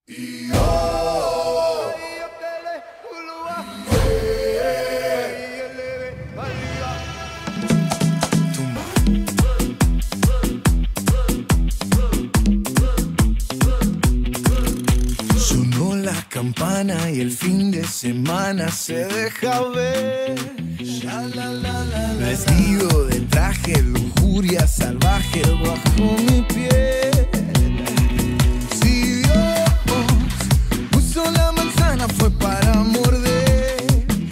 Sonó la campana y el fin de semana se deja ver. Vestido de traje, lujuria salvaje bajo mi piel. Si Dios puso la manzana fue para morder.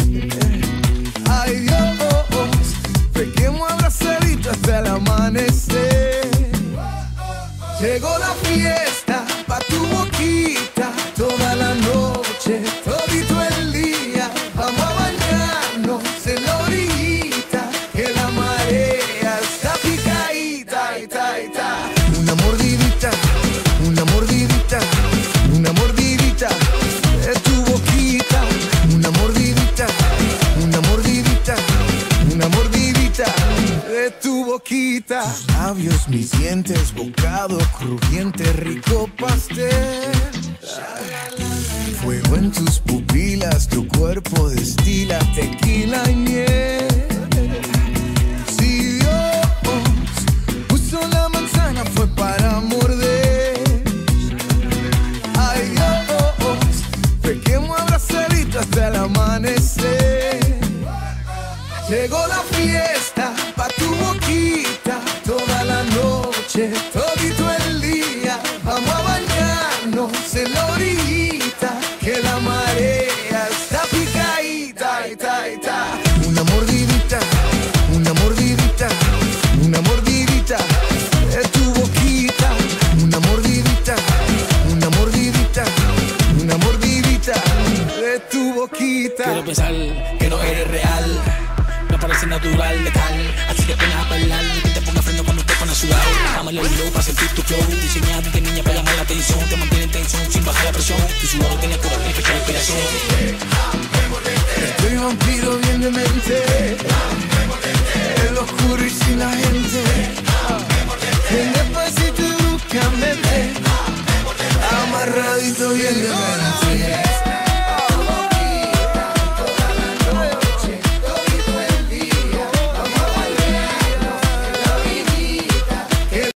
Ay Dios, pequemos abrazadito hasta el amanecer. Llegó la fiesta pa' tu boquita, toda la noche, todito el día. Vamos a bañarnos en la orillita, que la marea está picadita, ita, ita. Una mordidita, una mordidita, una mordidita de tu boquita. Una mordidita, una mordidita, una mordidita de tu boquita. Tus labios, mis dientes, bocado crujiente, rico pastel. Fuego en tus pupilas, tu cuerpo destila tequila y miel. Si Dios puso la manzana fue para morder. Ay Dios, pequemos abrazadito hasta el amanecer. Llegó la fiesta pa' tu boquita, toda la noche, todito el día. Vamos a bañarnos en la orillita, que la marea está picadita, ita, ita. Una mordidita, una mordidita, una mordidita de tu boquita. Una mordidita, una mordidita, una mordidita de tu boquita. Quiero pensar que no eres real, me parece natural, letal. Así que pones a bailar y que te ponga freno cuando te pones a sudar. Dámale el low para sentir tu flow, diseñado de niña para llamar la atención. Te mantiene en tensión sin bajar la presión. Tu sudor tiene cura y fecha de inspiración. Estoy vampiro bien de mente, el oscuro y sin la gente. Ven despacito y bruscamente, amarradito bien de mente.